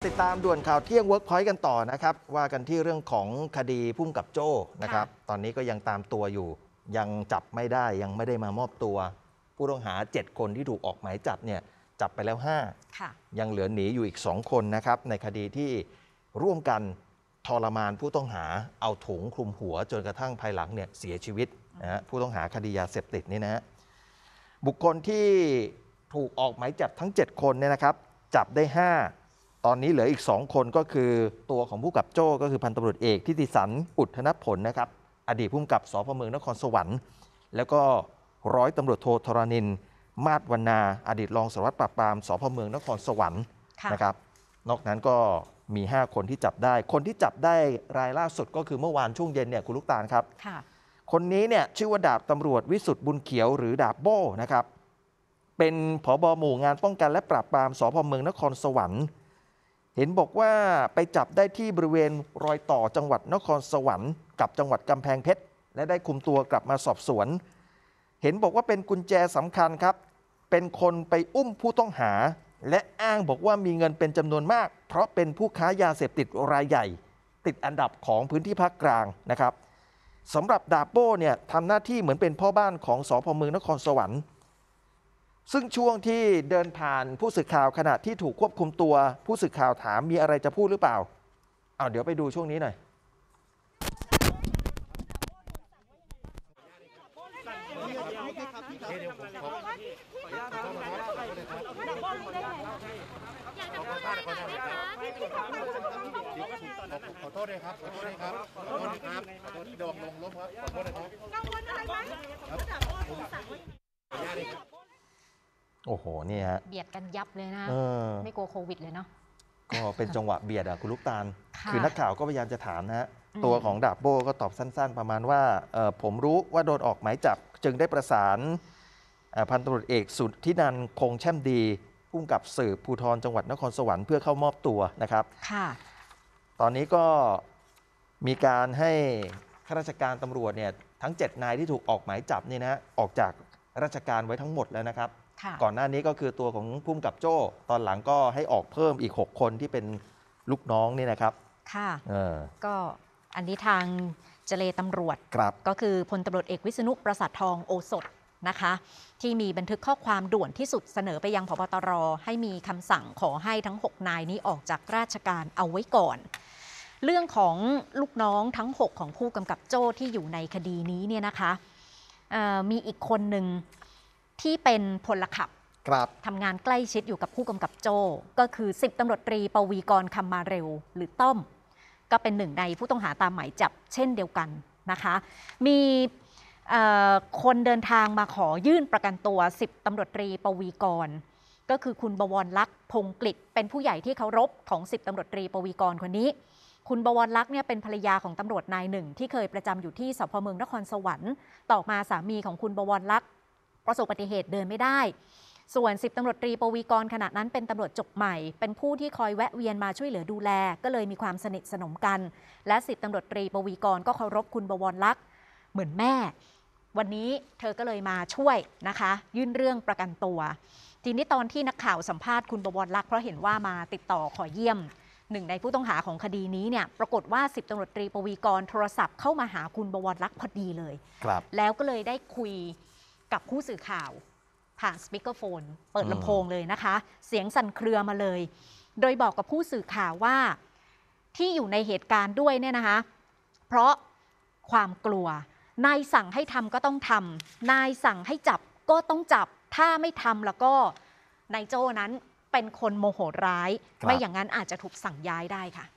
ติดตามด่วนข่าวเที่ยง Workpoint กันต่อนะครับว่ากันที่เรื่องของคดีพุ่มกับโจ้นะครับตอนนี้ก็ยังตามตัวอยู่ยังจับไม่ได้ยังไม่ได้มามอบตัวผู้ต้องหา7คนที่ถูกออกหมายจับเนี่ยจับไปแล้ว5ยังเหลือหนีอยู่อีก2คนนะครับในคดีที่ร่วมกันทรมานผู้ต้องหาเอาถุงคลุมหัวจนกระทั่งภายหลังเนี่ยเสียชีวิตนะฮะผู้ต้องหาคดียาเสพติดนี่นะฮะบุคคลที่ถูกออกหมายจับทั้ง7คนเนี่ยนะครับจับได้5ตอนนี้เหลืออีก2คนก็คือตัวของผู้กำกับโจ้ก็คือพันตำรวจเอกทิติสันอุทธนผลนะครับอดีตผู้กำกับสพเมืองนครสวรรค์แล้วก็ร้อยตำรวจโทธรณินทร์มาศวรรณาอดีตรองสารวัตรปราบปรามสพเมืองนครสวรรค์นะครับนอกนั้นก็มี5คนที่จับได้คนที่จับได้รายล่าสุดก็คือเมื่อวานช่วงเย็นเนี่ยคุณลูกตาลครับคนนี้เนี่ยชื่อว่าดาบตำรวจวิสุทธิ์บุญเขียวหรือดาบโบ้นะครับเป็นผบ.หมู่งานป้องกันและปราบปรามสพเมืองนครสวรรค์เห็นบอกว่าไปจับได้ที่บริเวณรอยต่อจังหวัดนครสวรรค์กับจังหวัดกำแพงเพชรและได้คุมตัวกลับมาสอบสวนเห็นบอกว่าเป็นกุญแจสำคัญครับเป็นคนไปอุ้มผู้ต้องหาและอ้างบอกว่ามีเงินเป็นจำนวนมากเพราะเป็นผู้ค้ายาเสพติดรายใหญ่ติดอันดับของพื้นที่ภาคกลางนะครับสำหรับดาบโบ้เนี่ยทำหน้าที่เหมือนเป็นพ่อบ้านของสพเมืองนครสวรรค์ซึ่งช่วงที่เดินผ่านผู้สื่อข่าวขณะที่ถูกควบคุมตัวผู้สื่อข่าวถามมีอะไรจะพูดหรือเปล่าเดี๋ยวไปดูช่วงนี้หน่อยขอโทษเลยครับขอโทษเลยครับขอโทษนะครับดอกลงลบครับขอโทษนะครับกังวลอะไรไหมโอ้โหนี่ฮะเบียดกันยับเลยนะไม่กลัวโควิดเลยเนาะก็เป็นจังหวะเบียดคุณลูกตาลคือนักข่าวก็พยายามจะถามนะฮะตัวของดาบโบ้ก็ตอบสั้นๆประมาณว่าผมรู้ว่าโดนออกหมายจับจึงได้ประสานพันตำรวจเอกสุทธินันท์คงแช่มดีผู้กำกับสืบภูธรจังหวัดนครสวรรค์เพื่อเข้ามอบตัวนะครับตอนนี้ก็มีการให้ข้าราชการตำรวจเนี่ยทั้ง7นายที่ถูกออกหมายจับนี่นะออกจากราชการไว้ทั้งหมดแล้วนะครับก่อนหน้านี้ก็คือตัวของผู้กำกับโจ้ตอนหลังก็ให้ออกเพิ่มอีก6คนที่เป็นลูกน้องนี่นะครับค่ะก็อันนี้ทางเจเลตำรวจก็คือพลตำรวจเอกวิษณุประสาททองโอสถนะคะที่มีบันทึกข้อความด่วนที่สุดเสนอไปยังผบ.ตร.ให้มีคำสั่งขอให้ทั้ง6นายนี้ออกจากราชการเอาไว้ก่อนเรื่องของลูกน้องทั้ง6ของผู้กำกับโจ้ที่อยู่ในคดีนี้เนี่ยนะคะมีอีกคนหนึ่งที่เป็นพลขับทำงานใกล้ชิดอยู่กับผู้กำกับโจ้ก็คือ10ตำรวจตรีปวีกรคำมาเร็วหรือต้อมก็เป็นหนึ่งในผู้ต้องหาตามหมายจับเช่นเดียวกันนะคะมีคนเดินทางมาขอยื่นประกันตัว10ตำรวจตรีปวีกรก็คือคุณบวรลักษณ์พงกฤษเป็นผู้ใหญ่ที่เคารพของ10ตำรวจตรีปวีกรคนนี้คุณบวรลักษณ์เนี่ยเป็นภรรยาของตำรวจนายหนึ่งที่เคยประจำอยู่ที่สพเมืองนครสวรรค์ต่อมาสามีของคุณบวรลักษณ์ประสบอุบัติเหตุเดินไม่ได้ส่วน10ตำรวจตรีปวีกรขณะนั้นเป็นตำรวจจบใหม่เป็นผู้ที่คอยแวะเวียนมาช่วยเหลือดูแลก็เลยมีความสนิทสนมกันและ10ตำรวจตรีปวีกรก็เคารพคุณบวรลักษณ์เหมือนแม่วันนี้เธอก็เลยมาช่วยนะคะยื่นเรื่องประกันตัวทีนี้ตอนที่นักข่าวสัมภาษณ์คุณบวรลักษณ์เพราะเห็นว่ามาติดต่อขอเยี่ยมหนึ่งในผู้ต้องหาของคดีนี้เนี่ยปรากฏว่า10ตำรวจตรีปวีกรโทรศัพท์เข้ามาหาคุณบวรลักษณ์พอดีเลยแล้วก็เลยได้คุยกับผู้สื่อข่าวผ่านสปีกเกอร์โฟนเปิดลำโพงเลยนะคะเสียงสั่นเครือมาเลยโดยบอกกับผู้สื่อข่าวว่าที่อยู่ในเหตุการณ์ด้วยเนี่ยนะคะเพราะความกลัวนายสั่งให้ทำก็ต้องทำนายสั่งให้จับก็ต้องจับถ้าไม่ทำแล้วก็นายโจ้นั้นเป็นคนโมโหร้ายไม่อย่างนั้นอาจจะถูกสั่งย้ายได้ค่ะ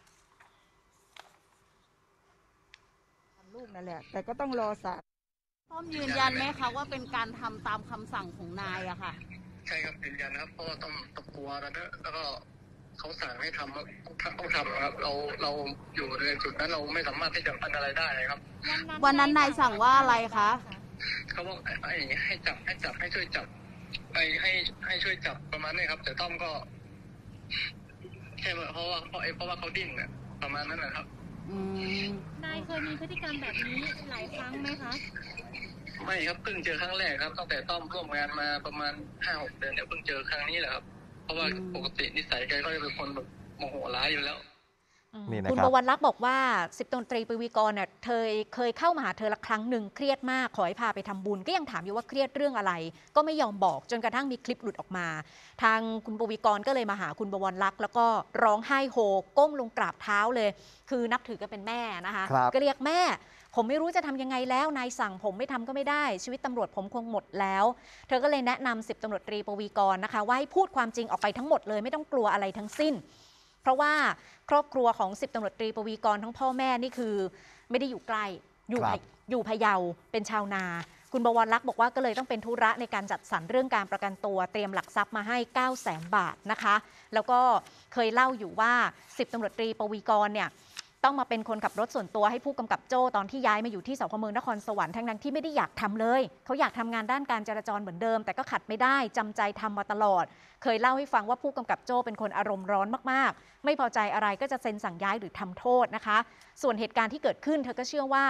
ลูกนั่นแหละแต่ก็ต้องรอศาลป้อมยืนยันไหมคะว่าเป็นการทำตามคำสั่งของนายอะค่ะใช่ครับยืนยันครับเพราะว่าต้องกลัวแล้วก็เขาสั่งให้ทำต้องทำครับเราอยู่ในจุดนั้นเราไม่สามารถที่จะทำอะไรได้ครับวันนั้นนายสั่งว่าอะไรคะเขาบอกให้จับให้ช่วยจับให้ช่วยจับประมาณนี้ครับแต่ต้อมก็แค่เพราะว่าเขาดิ้นเนี่ยประมาณนั้นแหละครับนายเคยมีพฤติกรรมแบบนี้หลายครั้งไหมคะไม่ครับเพิ่งเจอครั้งแรกครับตั้งแต่ต้อมร่วมงานมาประมาณ 5-6 เดือนเนี่ยเพิ่งเจอครั้งนี้แหละครับเพราะว่าปกตินิสัยแกก็จะเป็นคนแบบโโมโหร้ายอยู่แล้วนี่นะครับคุณบวรรักษ์บอกว่า10 ตำรวจตรีปวีกรเนี่ยเคยเข้ามาหาเธอละครั้งหนึ่งเครียดมากขอให้พาไปทำบุญก็ยังถามอยู่ว่าเครียดเรื่องอะไร ก็ไม่ยอมบอกจนกระทั่งมีคลิปหลุดออกมา ทางคุณปวีกรก็เลยมาหาคุณบวรรักษ์แล้วก็ร้องไห้โฮก้มลงกราบเท้าเลย คือนับถือกันเป็นแม่นะคะก็เรียกแม่ผมไม่รู้จะทำยังไงแล้วนายสั่งผมไม่ทำก็ไม่ได้ชีวิตตำรวจผมคงหมดแล้วเธอก็เลยแนะนำ10 ตำรวจตรีปวีกรนะคะว่าให้พูดความจริงออกไปทั้งหมดเลยไม่ต้องกลัวอะไรทั้งสิ้นเพราะว่าครอบครัวของ10 ตำรวจตรีปวีกรทั้งพ่อแม่นี่คือไม่ได้อยู่ใกล้อยู่พะเยาเป็นชาวนาคุณบวรรักษ์บอกว่าก็เลยต้องเป็นธุระในการจัดสรรเรื่องการประกันตัวเตรียมหลักทรัพย์มาให้ 900,000 บาทนะคะแล้วก็เคยเล่าอยู่ว่า10 ตำรวจตรีปวีกรเนี่ยต้องมาเป็นคนขับรถส่วนตัวให้ผู้กำกับโจ้ตอนที่ย้ายมาอยู่ที่สพเมืองนครสวรรค์ทั้งที่ไม่ได้อยากทำเลยเขาอยากทำงานด้านการจราจรเหมือนเดิมแต่ก็ขัดไม่ได้จำใจทำมาตลอดเคยเล่าให้ฟังว่าผู้กำกับโจ้เป็นคนอารมณ์ร้อนมากๆไม่พอใจอะไรก็จะเซ็นสั่งย้ายหรือทำโทษนะคะส่วนเหตุการณ์ที่เกิดขึ้นเธอก็เชื่อว่า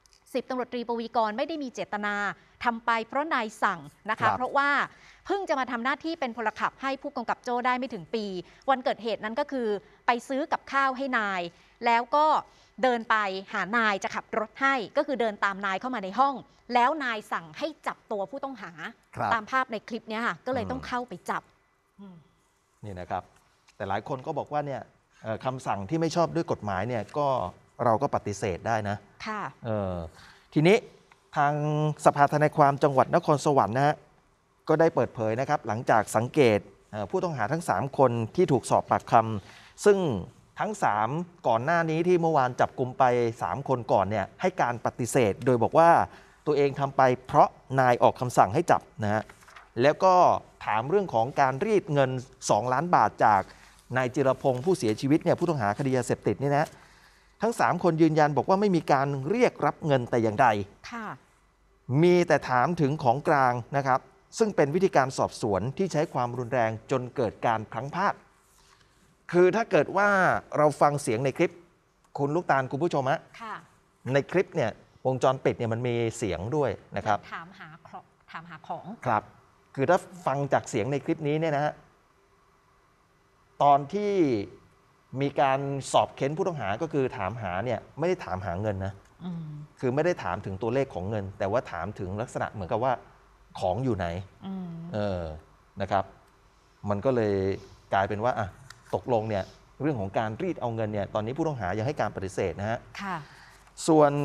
10 ตำรวจตรีปวีกรไม่ได้มีเจตนาทำไปเพราะนายสั่งนะคะเพราะว่าเพิ่งจะมาทำหน้าที่เป็นพลขับให้ผู้กำกับโจ้ได้ไม่ถึงปีวันเกิดเหตุนั้นก็คือไปซื้อกับข้าวให้นายแล้วก็เดินไปหานายจะขับรถให้ก็คือเดินตามนายเข้ามาในห้องแล้วนายสั่งให้จับตัวผู้ต้องหาตามภาพในคลิปนี้ค่ะก็เลยต้องเข้าไปจับนี่นะครับแต่หลายคนก็บอกว่าเนี่ยคำสั่งที่ไม่ชอบด้วยกฎหมายเนี่ยก็เราก็ปฏิเสธได้นะค่ะทีนี้ทางสภาทนายความจังหวัดนครสวรรค์นะฮะก็ได้เปิดเผยนะครับหลังจากสังเกตผู้ต้องหาทั้ง3คนที่ถูกสอบปากคำซึ่งทั้ง3ก่อนหน้านี้ที่เมื่อวานจับกลุ่มไป3คนก่อนเนี่ยให้การปฏิเสธโดยบอกว่าตัวเองทำไปเพราะนายออกคำสั่งให้จับนะฮะแล้วก็ถามเรื่องของการรีดเงิน2 ล้านบาทจากนายจิรพงศ์ผู้เสียชีวิตเนี่ยผู้ต้องหาคดียาเสพติดนี่นะทั้ง3คนยืนยันบอกว่าไม่มีการเรียกรับเงินแต่อย่างใดมีแต่ถามถึงของกลางนะครับซึ่งเป็นวิธีการสอบสวนที่ใช้ความรุนแรงจนเกิดการพลั้งพลาดคือถ้าเกิดว่าเราฟังเสียงในคลิปคุณลูกตาลคุณผู้ชมฮะในคลิปเนี่ยวงจรปิดเนี่ยมันมีเสียงด้วยนะครับถามหาของครับคือถ้าฟังจากเสียงในคลิปนี้เนี่ยนะฮะตอนที่มีการสอบเค้นผู้ต้องหาก็คือถามหาเนี่ยไม่ได้ถามหาเงินนะคือไม่ได้ถามถึงตัวเลขของเงินแต่ว่าถามถึงลักษณะเหมือนกับว่าของอยู่ไหนนะครับมันก็เลยกลายเป็นว่าตกลงเนี่ยเรื่องของการรีดเอาเงินเนี่ยตอนนี้ผู้ต้องหายังให้การปฏิเสธนะฮะส่วน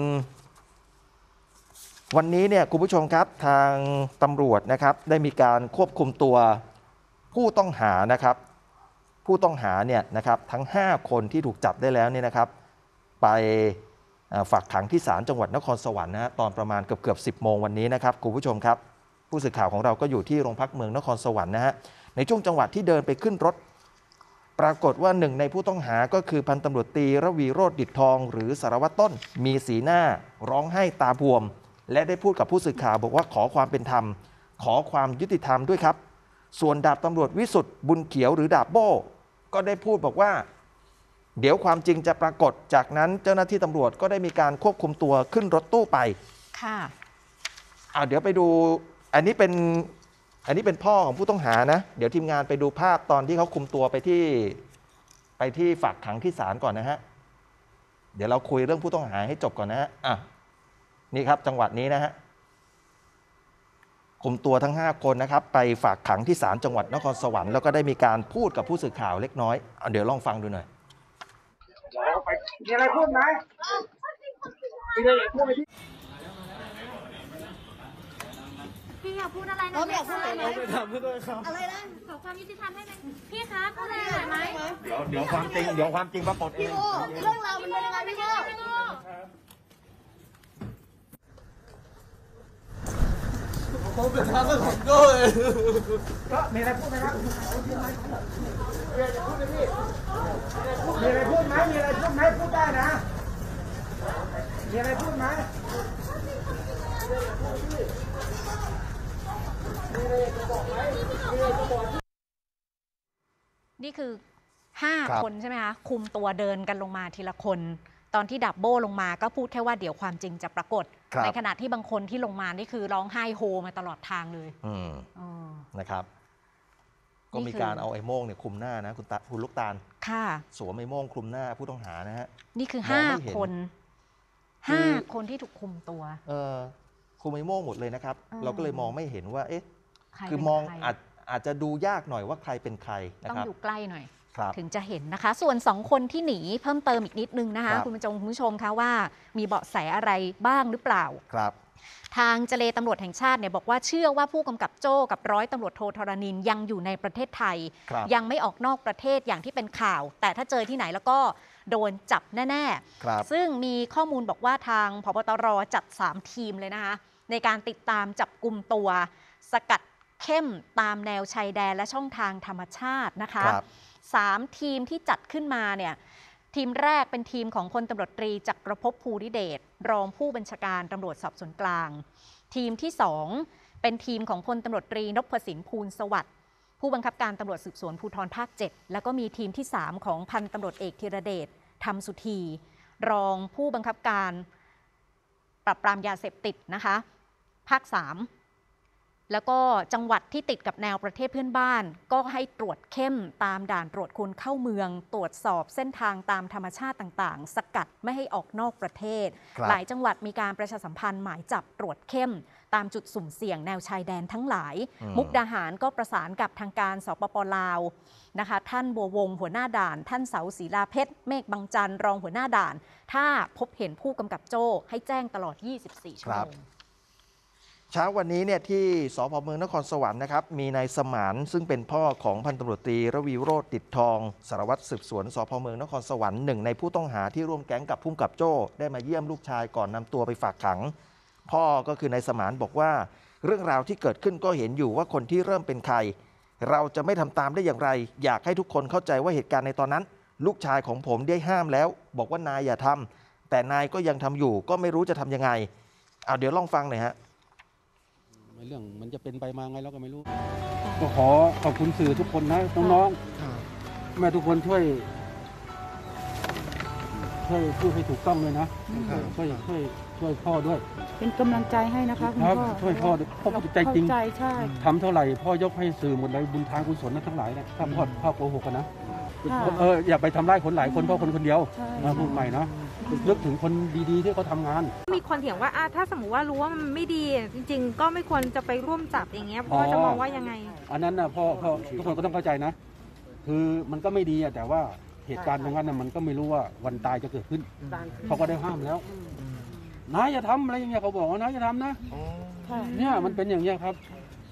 วันนี้เนี่ยคุณผู้ชมครับทางตำรวจนะครับได้มีการควบคุมตัวผู้ต้องหานะครับผู้ต้องหาเนี่ยนะครับทั้ง5คนที่ถูกจับได้แล้วเนี่ยนะครับไปฝากขังที่ศาลจังหวัดนครสวรรค์นะฮะตอนประมาณเกือบ10 โมงวันนี้นะครับคุณผู้ชมครับผู้สื่อข่าวของเราก็อยู่ที่โรงพักเมืองนครสวรรค์นะฮะในช่วงจังหวะที่เดินไปขึ้นรถปรากฏว่าหนึ่งในผู้ต้องหาก็คือพันตำรวจตรีระวีโรจน์ดิษฐ์ทองหรือสารวัตรต้นมีสีหน้าร้องไห้ตาบวมและได้พูดกับผู้สื่อข่าวบอกว่าขอความเป็นธรรมขอความยุติธรรมด้วยครับส่วนดาบตำรวจวิสุทธิ์บุญเขียวหรือดาบโบ้ก็ได้พูดบอกว่าเดี๋ยวความจริงจะปรากฏจากนั้นเจ้าหน้าที่ตำรวจก็ได้มีการควบคุมตัวขึ้นรถตู้ไปเดี๋ยวไปดูอันนี้เป็นพ่อของผู้ต้องหานะเดี๋ยวทีมงานไปดูภาพตอนที่เขาคุมตัวไปที่ฝากขังที่ศาลก่อนนะฮะเดี๋ยวเราคุยเรื่องผู้ต้องหาให้จบก่อนนะฮะนี่ครับจังหวัดนี้นะฮะคุมตัวทั้ง5คนนะครับไปฝากขังที่ศาลจังหวัดนครสวรรค์แล้วก็ได้มีการพูดกับผู้สื่อข่าวเล็กน้อยเดี๋ยวลองฟังดูหน่อยมีอะไรพูดไหมมีอะไรพูดไหมพี่อยากพูดอะไรหน่อยไหมคะไม่ทำให้ด้วยครับอะไรนะขอความยุติธรรมให้ไหมพี่คะพูดอะไรหน่อยไหมเดี๋ยวความจริงปรากฏเองเรื่องราวมันเป็นยังไงพี่โก้ผมเป็นทางของโก้เลยก็มีอะไรพูดไหมครับมีอะไรพูดไหมพี่มีอะไรพูดไหมมีอะไรพูดไหมพูดได้นะมีอะไรพูดไหมนี่คือ5 คนใช่ไหมคะคุมตัวเดินกันลงมาทีละคนตอนที่ดับโบ้ลงมาก็พูดแค่ว่าเดี๋ยวความจริงจะปรากฏในขณะที่บางคนที่ลงมานี่คือร้องไห้โฮมาตลอดทางเลยนะครับก็มีการเอาไอ้โม่งเนี่ยคลุมหน้านะคุณลูกตาลค่ะสวมไอ้โม่งคลุมหน้าผู้ต้องหานะฮะนี่คือมองไม่เห็น 5 คนคือ 5 คนที่ถูกคุมตัวคลุมไอ้โม่งหมดเลยนะครับ เราก็เลยมองไม่เห็นว่าเอ๊ะใครคือเป็นมองใครอาจจะดูยากหน่อยว่าใครเป็นใครนะต้องครับอยู่ใกล้หน่อยครับถึงจะเห็นนะคะ ส่วน 2 คนที่หนีเพิ่มเติมอีกนิดนึงนะคะครับคุณผู้ชมคะว่ามีเบาะแสอะไรบ้างหรือเปล่าครับทางเจรตำรวจแห่งชาติเนี่ยบอกว่าเชื่อว่าผู้กำกับโจ้กับร้อยตำรวจโทธรณินยังอยู่ในประเทศไทยครับยังไม่ออกนอกประเทศอย่างที่เป็นข่าว แต่ถ้าเจอที่ไหนแล้วก็โดนจับแน่ครับๆ ซึ่งมีข้อมูลบอกว่าทางพบตรจัด 3 ทีมเลยนะคะในการติดตามจับกลุ่มตัวสกัดเข้มตามแนวชายแดนและช่องทางธรรมชาตินะคะครับ 3 ทีมที่จัดขึ้นมาเนี่ยทีมแรกเป็นทีมของพลตำรวจตรีจักรภพภูริเดชรองผู้บัญชาการตำรวจสอบสวนกลาง ทีมที่ 2 เป็นทีมของพลตำรวจตรีนพสินภูลสวัสดิ์ผู้บังคับการตำรวจสืบสวนภูธรภาค 7 แล้วก็มีทีมที่ 3 ของพันตำรวจเอกธีรเดชธรรมสุธีรองผู้บังคับการปราบปรามยาเสพติดนะคะภาค 3 แล้วก็จังหวัดที่ติดกับแนวประเทศเพื่อนบ้าน ก็ให้ตรวจเข้มตามด่านตรวจคนเข้าเมือง ตรวจสอบเส้นทางตามธรรมชาติต่างๆ สกัดไม่ให้ออกนอกประเทศครับหลายจังหวัดมีการประชาสัมพันธ์หมายจับตรวจเข้ม ตามจุดสุ่มเสี่ยงแนวชายแดนทั้งหลาย มุกดาหารก็ประสานกับทางการสปป.ลาวนะคะท่านบัววงศ์หัวหน้าด่าน ท่านเสาศรีลาเพชรเมฆบางจันทร์รองหัวหน้าด่าน ถ้าพบเห็นผู้กำกับโจ้ให้แจ้งตลอด 24 ชั่วโมงเช้าวันนี้เนี่ยที่สพเมืองนครสวรรค์นะครับมีนายสมานซึ่งเป็นพ่อของพันตำรวจตรีระวีโรจน์ติดทองสารวัตรสืบสวนสพเมืองนครสวรรค์หนึ่งในผู้ต้องหาที่ร่วมแก๊งกับผู้กำกับโจ้ได้มาเยี่ยมลูกชายก่อนนำตัวไปฝากขัง พ่อก็คือนายสมานบอกว่าเรื่องราวที่เกิดขึ้นก็เห็นอยู่ว่าคนที่เริ่มเป็นใคร เราจะไม่ทำตามได้อย่างไร อยากให้ทุกคนเข้าใจว่าเหตุการณ์ในตอนนั้น ลูกชายของผมได้ห้ามแล้ว บอกว่านายอย่าทำแต่นายก็ยังทำอยู่ก็ไม่รู้จะทำยังไงเอาเดี๋ยวลองฟังหน่อยฮะเรื่องมันจะเป็นไปมาไงเราก็ไม่รู้ ก็ขอขอบคุณสื่อทุกคนนะน้องๆแม่ทุกคนช่วยพูดให้ถูกต้องเลยนะช่วยพ่อด้วยเป็นกำลังใจให้นะคะคุณครับพ่อช่วยพ่อด้วยพ่อใจจริงเข้าใจใช่ทำเท่าไหร่พ่อยกให้สื่อหมดเลยบุญทานกุศลนะทั้งหลายนะถ้าพ่อโกหกกันนะค่ะอย่าไปทำร้ายคนหลายคนพ่อคนเดียวใช่มาพูดใหม่นะนึกถึงคนดีๆที่เขาทำงานมีคนเถียงว่าถ้าสมมติว่ารู้ว่ามันไม่ดีจริง ๆ ก็ไม่ควรจะไปร่วมจับอย่างเงี้ยพ่อจะมองว่ายังไงอันนั้นนะพ่อทุกคนก็ต้องเข้าใจนะ คือมันก็ไม่ดีอะแต่ว่าเหตุการณ์ตรงนั้นนะมันก็ไม่รู้ว่าวันตายจะเกิดขึ้นเขาก็ได้ห้ามแล้วนายอย่าทำอะไรอย่างเงี้ยเขาบอกว่านายอย่าทำนะเนี่ยมันเป็นอย่างเงี้ยครับ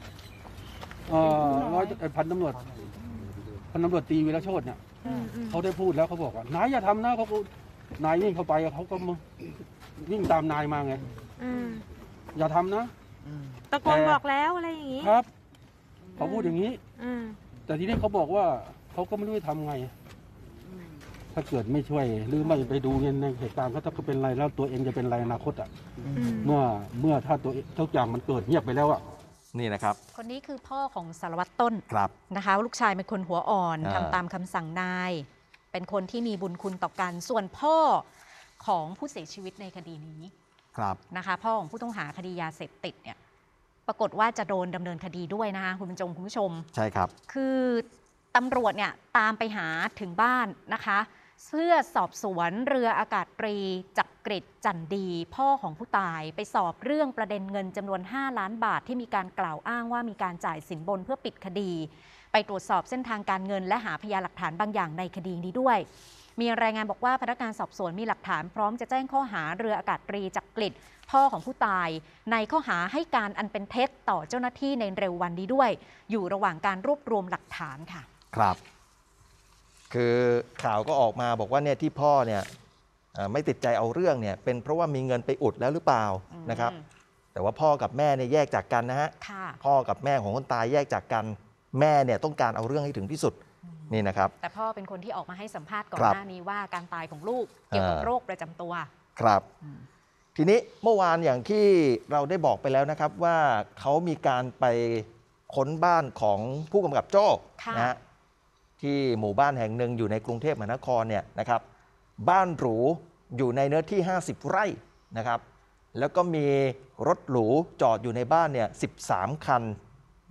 พันตำรวจตรีวีรโชติเนี่ยเขาได้พูดแล้วเขาบอกว่านายอย่าทำนะเขานายวิ่งเข้าไปเขาก็วิ่งตามนายมาไงอย่าทำนะตะโกนบอกแล้วอะไรอย่างงี้ครับเขาพูดอย่างนี้แต่ทีนี้เขาบอกว่าเขาก็ไม่รู้จะทำไง ถ้าเกิดไม่ช่วยหรือไม่ไปดูในเหตุการณ์เขาถ้าเป็นอะไรแล้วตัวเองจะเป็นอะไรอนาคตอ่ะเมื่อถ้าตัวทุกอย่างมันเกิดเงียบไปแล้วอ่ะนี่นะครับคนนี้คือพ่อของสารวัตรต้นครับนะคะลูกชายเป็นคนหัวอ่อนทำตามคำสั่งนาย เป็นคนที่มีบุญคุณต่อกัน ส่วนพ่อของผู้เสียชีวิตในคดีนี้ครับนะคะพ่อของผู้ต้องหาคดียาเสพติดเนี่ยปรากฏว่าจะโดนดำเนินคดีด้วยนะคะคุณผู้ชมใช่ครับคือตำรวจเนี่ยตามไปหาถึงบ้านนะคะเพื่อสอบสวนเรืออากาศตรีจักริดจันดี พ่อของผู้ตายไปสอบเรื่องประเด็นเงินจำนวน5 ล้านบาทที่มีการกล่าวอ้างว่ามีการจ่ายสินบนเพื่อปิดคดี ไปตรวจสอบเส้นทางการเงินและหาพยานหลักฐานบางอย่างในคดีนี้ด้วย มีรายงานบอกว่าพนักงานสอบสวนมีหลักฐานพร้อมจะแจ้งข้อหาเรืออากาศตรีจักริดพ่อของผู้ตายในข้อหาให้การอันเป็นเท็จต่อเจ้าหน้าที่ในเร็ววันนี้ด้วย อยู่ระหว่างการรวบรวมหลักฐานค่ะครับคือข่าวก็ออกมาบอกว่าเนี่ยที่พ่อเนี่ยไม่ติดใจเอาเรื่องเนี่ยเป็นเพราะว่ามีเงินไปอุดแล้วหรือเปล่านะครับแต่ว่าพ่อกับแม่เนี่ยแยกจากกันนะฮะพ่อกับแม่ของคนตายแยกจากกันแม่เนี่ยต้องการเอาเรื่องให้ถึงที่สุดนี่นะครับแต่พ่อเป็นคนที่ออกมาให้สัมภาษณ์ก่อนหน้านี้ว่าการตายของลูกเกี่ยวกับโรคประจำตัวครับทีนี้เมื่อวานอย่างที่เราได้บอกไปแล้วนะครับว่าเขามีการไปค้นบ้านของผู้กำกับโจ้นะฮะที่หมู่บ้านแห่งหนึ่งอยู่ในกรุงเทพมหานครเนี่ยนะครับบ้านหรูอยู่ในเนื้อที่50 ไร่นะครับแล้วก็มีรถหรูจอดอยู่ในบ้านเนี่ย13 คัน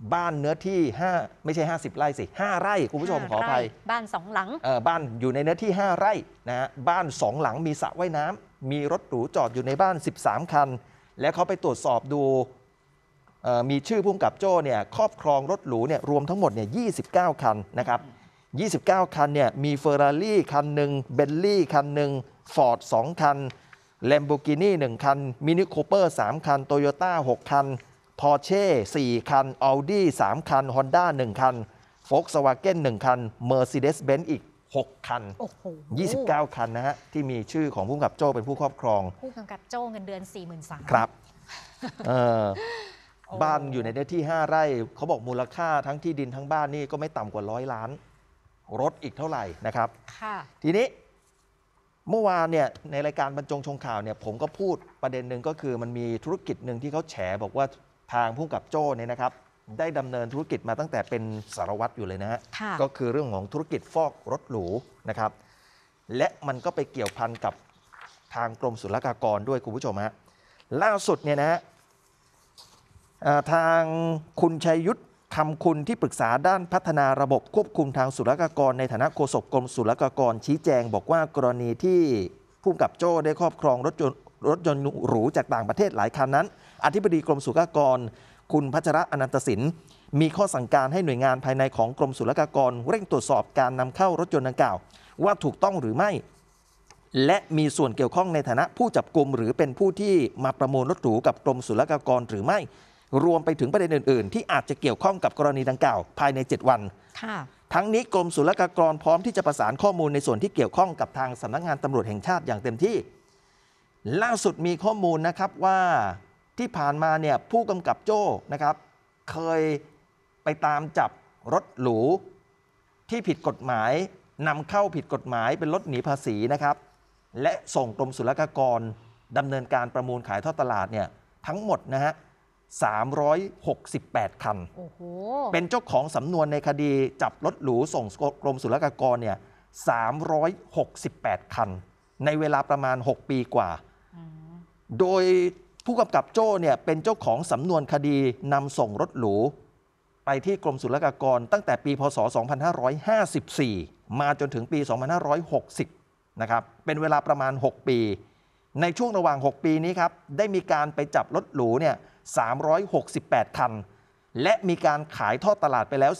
บ้านเนื้อที่5ไม่ใช่50 ไร่สิ5 ไร่คุณผู้ชมขออภัยบ้าน2 หลังบ้านอยู่ในเนื้อที่5 ไร่นะฮะบ้าน2 หลังมีสระว่ายน้ำมีรถหรูจอดอยู่ในบ้าน13 คันและเขาไปตรวจสอบดูมีชื่อผู้กำกับโจ้เนี่ยครอบครองรถหรูเนี่ยรวมทั้งหมดเนี่ย29 คันนะครับ29 คันเนี่ยมีเฟอร์รารี่คันหนึ่งเบนลี่คันหนึ่งฟอร์ด2 คันแลมโบกินี่1 คันมินิคูเปอร์3 คันโตโยต้า6 คันพอร์เช่4 คันอ u ดี้3 คันฮอนด้า1 คันโฟล์กสวาเก้น1 คันเมอร์ซิเดสเบนซ์อีก6 คัน29 คันนะฮะที่มีชื่อของผู้กำกับโจ้เป็นผู้ครอบครองผู้กำกับโจ้เงินเดือน 43,000 ครับบ้านอยู่ในเนื้อที่5 ไร่เขาบอกมูลค่าทั้งที่ดินทั้งบ้านนี่ก็ไม่ต่ำกว่า100 ล้านรถอีกเท่าไหร่นะครับทีนี้เมื่อวานเนี่ยในรายการบรรจงชงข่าวเนี่ยผมก็พูดประเด็นหนึ่งก็คือมันมีธุรกิจหนึ่งที่เขาแฉบอกว่าทางผู้กำกับโจ้เนี่ยนะครับได้ดำเนินธุรกิจมาตั้งแต่เป็นสารวัตรอยู่เลยนะฮะก็คือเรื่องของธุรกิจฟอกรถหรูนะครับและมันก็ไปเกี่ยวพันกับทางกรมศุลกากรด้วยคุณผู้ชมฮะล่าสุดเนี่ยนะฮะทางคุณชัยยุทธคำคุณที่ปรึกษาด้านพัฒนาระบบควบคุมทางศุลกากรในฐานะโฆษกกรมศุลกากรชี้แจงบอกว่ากรณีที่ผู้กำกับโจ้ได้ครอบครองรถยนต์หรูจากต่างประเทศหลายคันนั้นอธิบดีกรมศุลกากรคุณพัชระอนันตสินมีข้อสั่งการให้หน่วยงานภายในของกรมศุลกากรเร่งตรวจสอบการนำเข้ารถยนต์ดังกล่าวว่าถูกต้องหรือไม่และมีส่วนเกี่ยวข้องในฐานะผู้จับกุมหรือเป็นผู้ที่มาประมูลรถหรูกับกรมศุลกากรหรือไม่รวมไปถึงประเด็นอื่นๆที่อาจจะเกี่ยวข้องกับกรณีดังกล่าวภายใน7 วันทั้งนี้กรมศุลกากรพร้อมที่จะประสานข้อมูลในส่วนที่เกี่ยวข้องกับทางสำนักงานตำรวจแห่งชาติอย่างเต็มที่ล่าสุดมีข้อมูลนะครับว่าที่ผ่านมาเนี่ยผู้กำกับโจ้นะครับเคยไปตามจับรถหรูที่ผิดกฎหมายนำเข้าผิดกฎหมายเป็นรถหนีภาษีนะครับและส่งกรมศุลกากรดำเนินการประมูลขายทอดตลาดเนี่ยทั้งหมดนะฮะ368 คันเป็นเจ้าของสำนวนในคดีจับรถหรูส่งกรมศุลกากรเนี่ย368 คันในเวลาประมาณ6 ปีกว่าโดยผู้กำกับโจ้เนี่ยเป็นเจ้าของสำนวนคดีนำส่งรถหรูไปที่กรมศุลกากรตั้งแต่ปีพศ 2554 มาจนถึงปี 2560 นะครับเป็นเวลาประมาณ6 ปีในช่วงระหว่าง6 ปีนี้ครับได้มีการไปจับรถหรูเนี่ย368 คันและมีการขายทอดตลาดไปแล้ว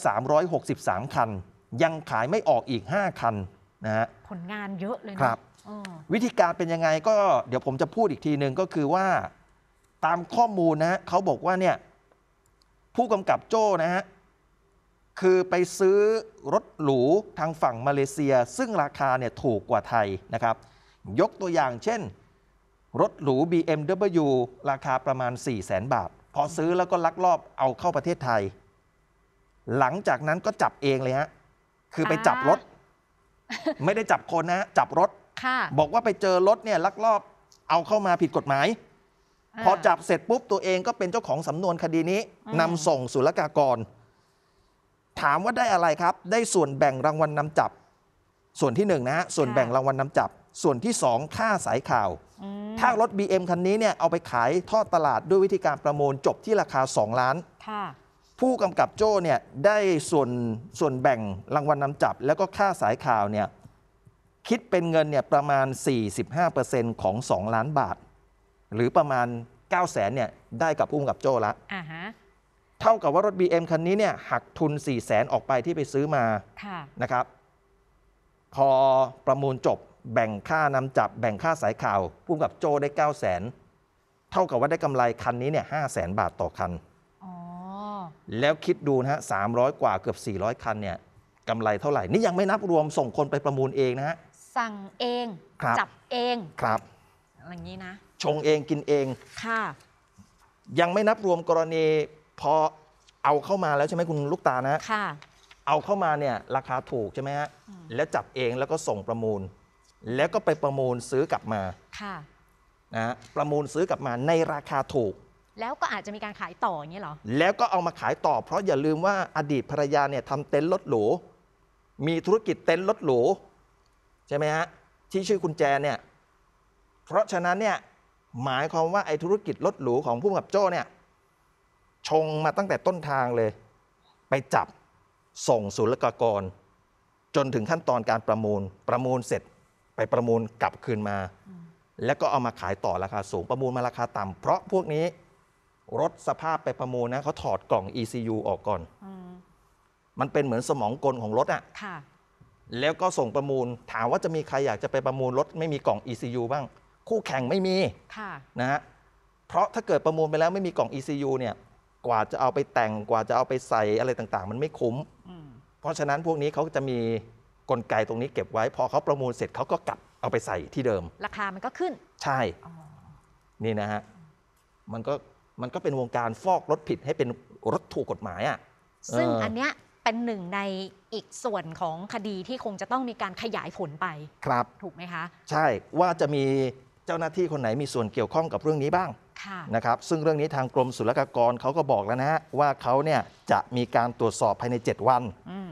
363 คันยังขายไม่ออกอีก5 คันนะฮะผลงานเยอะเลยนะครับวิธีการเป็นยังไงก็เดี๋ยวผมจะพูดอีกทีหนึ่งก็คือว่าตามข้อมูลนะฮะเขาบอกว่าเนี่ยผู้กำกับโจ้นะฮะคือไปซื้อรถหรูทางฝั่งมาเลเซียซึ่งราคาเนี่ยถูกกว่าไทยนะครับยกตัวอย่างเช่นรถหรู BMW ราคาประมาณ 400,000 บาทพอซื้อแล้วก็ลักลอบเอาเข้าประเทศไทยหลังจากนั้นก็จับเองเลยฮะคือไปจับรถ ไม่ได้จับคนนะจับรถบอกว่าไปเจอรถเนี่ยลักลอบเอาเข้ามาผิดกฎหมายพอจับเสร็จปุ๊บตัวเองก็เป็นเจ้าของสำนวนคดีนี้นำส่งศุลกากรถามว่าได้อะไรครับได้ส่วนแบ่งรางวัลนำจับส่วนที่1นะฮะส่วนแบ่งรางวัลนำจับส่วนที่2ค่าสายข่าวถ้ารถ BM คันนี้เนี่ยเอาไปขายทอดตลาดด้วยวิธีการประมูลจบที่ราคา2 ล้านผู้กำกับโจ้เนี่ยได้ส่วนแบ่งรางวัลนำจับแล้วก็ค่าสายข่าวเนี่ยคิดเป็นเงินเนี่ยประมาณ 45% ของ 2 ล้านบาทหรือประมาณ 900,000 เนี่ยได้กับผู้กำกับโจ้ละเท่ากับว่ารถ BM คันนี้เนี่ยหักทุน 400,000 ออกไปที่ไปซื้อมานะครับพอประมูลจบแบ่งค่านำจับแบ่งค่าสายข่าวผู้กำกับโจ้ได้ 900,000 เท่ากับว่าได้กำไรคันนี้เนี่ย 500,000 บาทต่อคันแล้วคิดดูนะฮะ300 กว่าเกือบ400 คันเนี่ยกำไรเท่าไหร่นี่ยังไม่นับรวมส่งคนไปประมูลเองนะฮะสั่งเองจับเองครับอย่างนี้นะชงเองกินเองยังไม่นับรวมกรณีพอเอาเข้ามาแล้วใช่ไหมคุณลูกตานะเอาเข้ามาเนี่ยราคาถูกใช่ไหมฮะแล้วจับเองแล้วก็ส่งประมูลแล้วก็ไปประมูลซื้อกลับมานะประมูลซื้อกลับมาในราคาถูกแล้วก็อาจจะมีการขายต่ออย่างนี้เหรอแล้วก็เอามาขายต่อเพราะอย่าลืมว่าอดีตภรรยาเนี่ยทำเต็นท์รถหรูมีธุรกิจเต็นท์รถหรูใช่ไหมฮะที่ชื่อคุณแจเนี่ยเพราะฉะนั้นเนี่ยหมายความว่าไอ้ธุรกิจรถหรูของผู้กำกับโจ้เนี่ยชงมาตั้งแต่ต้นทางเลยไปจับส่งศุลกากรจนถึงขั้นตอนการประมูลเสร็จไปประมูลกลับคืนมา แล้วก็เอามาขายต่อราคาสูงประมูลมาราคาต่ำเพราะพวกนี้รถสภาพไปประมูลนะเขาถอดกล่อง ECU ออกก่อนมันเป็นเหมือนสมองกลของรถอะแล้วก็ส่งประมูลถามว่าจะมีใครอยากจะไปประมูลรถไม่มีกล่อง ECU บ้างคู่แข่งไม่มีนะฮะเพราะถ้าเกิดประมูลไปแล้วไม่มีกล่อง ECU เนี่ยกว่าจะเอาไปแต่งกว่าจะเอาไปใส่อะไรต่างๆมันไม่คุ้มเพราะฉะนั้นพวกนี้เขาจะมีกลไกตรงนี้เก็บไว้พอเขาประมูลเสร็จเขาก็กลับเอาไปใส่ที่เดิมราคามันก็ขึ้นใช่นี่นะฮะมันก็เป็นวงการฟอกรถผิดให้เป็นรถถูกกฎหมายอ่ะซึ่งอันเนี้ยเป็นหนึ่งในอีกส่วนของคดีที่คงจะต้องมีการขยายผลไปครับถูกไหมคะใช่ว่าจะมีเจ้าหน้าที่คนไหนมีส่วนเกี่ยวข้องกับเรื่องนี้บ้างนะครับซึ่งเรื่องนี้ทางกรมศุลกากรเขาก็บอกแล้วนะฮะว่าเขาเนี่ยจะมีการตรวจสอบภายใน7 วัน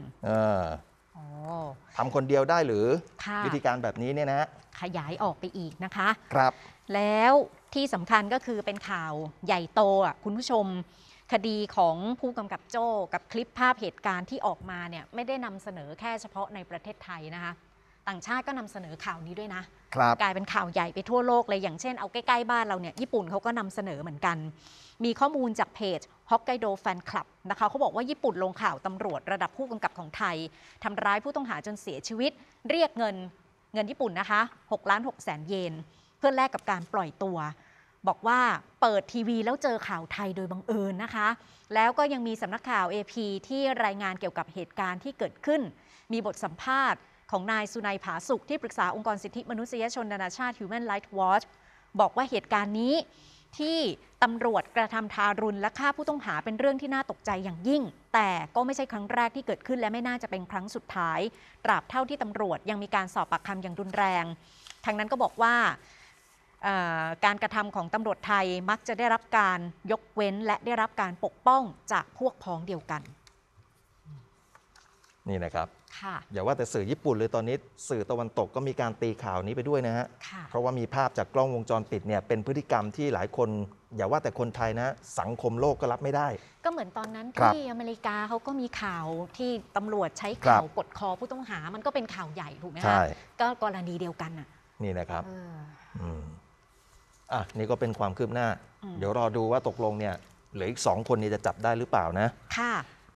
ทำคนเดียวได้หรือวิธีการแบบนี้เนี่ยนะขยายออกไปอีกนะคะครับแล้วที่สำคัญก็คือเป็นข่าวใหญ่โตอ่ะคุณผู้ชมคดีของผู้กำกับโจ้กับคลิปภาพเหตุการณ์ที่ออกมาเนี่ยไม่ได้นำเสนอแค่เฉพาะในประเทศไทยนะคะต่างชาติก็นำเสนอข่าวนี้ด้วยนะกลายเป็นข่าวใหญ่ไปทั่วโลกเลยอย่างเช่นเอาใกล้ๆบ้านเราเนี่ยญี่ปุ่นเขาก็นำเสนอเหมือนกันมีข้อมูลจากเพจฮอกไกโดแฟนคลับนะคะเขาบอกว่าญี่ปุ่นลงข่าวตำรวจระดับผู้กำกับของไทยทำร้ายผู้ต้องหาจนเสียชีวิตเรียกเงินญี่ปุ่นนะคะ6,600,000 เยนเพื่อแลกกับการปล่อยตัวบอกว่าเปิดทีวีแล้วเจอข่าวไทยโดยบังเอิญนะคะแล้วก็ยังมีสำนักข่าว AP ที่รายงานเกี่ยวกับเหตุการณ์ที่เกิดขึ้นมีบทสัมภาษณ์ของนายสุนัยผาสุขที่ปรึกษาองค์กรสิทธิมนุษยชนนานาชาติ Human Rights Watch บอกว่าเหตุการณ์นี้ที่ตำรวจกระทำทารุณและฆ่าผู้ต้องหาเป็นเรื่องที่น่าตกใจอย่างยิ่งแต่ก็ไม่ใช่ครั้งแรกที่เกิดขึ้นและไม่น่าจะเป็นครั้งสุดท้ายตราบเท่าที่ตำรวจยังมีการสอบปากคำอย่างรุนแรงทางนั้นก็บอกว่าการกระทำของตำรวจไทยมักจะได้รับการยกเว้นและได้รับการปกป้องจากพวกพ้องเดียวกันนี่นะครับอย่าว่าแต่สื่อญี่ปุ่นเลยตอนนี้สื่อตะวันตกก็มีการตีข่าวนี้ไปด้วยนะฮะเพราะว่ามีภาพจากกล้องวงจรปิดเนี่ยเป็นพฤติกรรมที่หลายคนอย่าว่าแต่คนไทยนะสังคมโลกก็รับไม่ได้ก็เหมือนตอนนั้นที่อเมริกาเขาก็มีข่าวที่ตำรวจใช้ข่าวกดคอผู้ต้องหามันก็เป็นข่าวใหญ่ถูกไหมคะก็กรณีเดียวกันนี่นะครับนี่ก็เป็นความคืบหน้าเดี๋ยวรอดูว่าตกลงเนี่ยเหลืออีก2 คนนี้จะจับได้หรือเปล่านะค่ะ